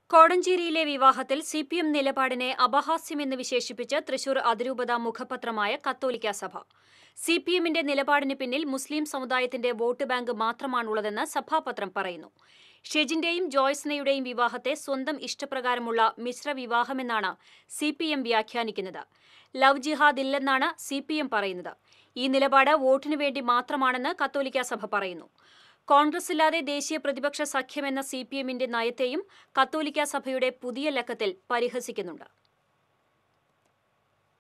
കോടഞ്ചേരിയിലെ വിവാഹത്തിൽ CPM നിലപാടിനെ അപഹാസ്യമെന്ന് വിശേഷിപ്പിച്ച് തൃശൂർ അതിരൂപത മുഖപത്രമായ കത്തോലിക്ക സഭ. CPMന്റെ നിലപാടിന് പിന്നിൽ മുസ്ലിം സമുദായത്തിന്റെ വോട്ട് ബാങ്ക് മാത്രമാണുള്ളതെന്ന് സഭാപത്രം പറയുന്നു. ഷെജിന്റെയും ജോയ്സനയുടെയും വിവാഹത്തെ സ്വന്തം ഇഷ്ടപ്രകാരമുള്ള മിശ്ര വിവാഹമെന്നാണ് CPM വ്യാഖ്യാനിക്കുന്നത്. ലവ് ജിഹാദ് ഇല്ലെന്നാണ് CPM പറയുന്നത്. ഈ നിലപാട് വോട്ടിനു വേണ്ടി മാത്രമാണെന്ന് കത്തോലിക്ക സഭ പറയുന്നു. കോൺഗ്രസില്ലാതെ ദേശീയ പ്രതിപക്ഷ സഖ്യമെന്ന CPMന്റെ നയത്തെയും കത്തോലിക്ക സഭയുടെ പുതിയ ലക്കത്തിൽ പരിഹസിക്കുന്നുണ്ട്.